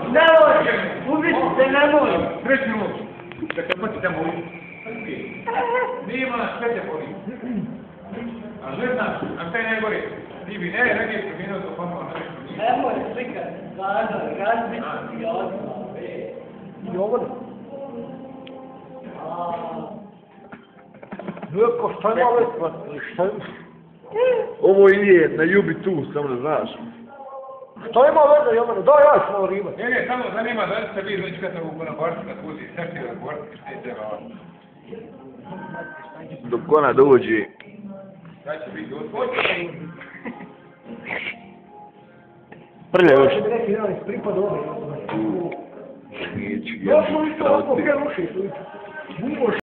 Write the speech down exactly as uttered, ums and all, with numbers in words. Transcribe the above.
Nemoj! Ubiti se, nemoj! Treći minut. Dakle, pa ti tamo uvijem. Nije ima sve te boli. A ne znaš, a šta je najgore? Ti bi ne, ne je preminuo to pomalo na nešto. Nemoj slikat, stvarno, razbiti i odmah, be. Jovan. Neko, šta ima već? Šta ima? Ovo i nije na Jubi tu, samo da znaš. Šta ima veze, Jovane? Daj, ja ću malo ribat. Ne, ne, samo zanima da li ste vi znači kad sam u Bonaborcu kad puzi srti od Borci, šta je treba? Dok ona dođe. Šta će biti gospod? Prlja još. Hoće mi neki dan ispripada ove. Neću, Još mu isto ovako, kaj ruši,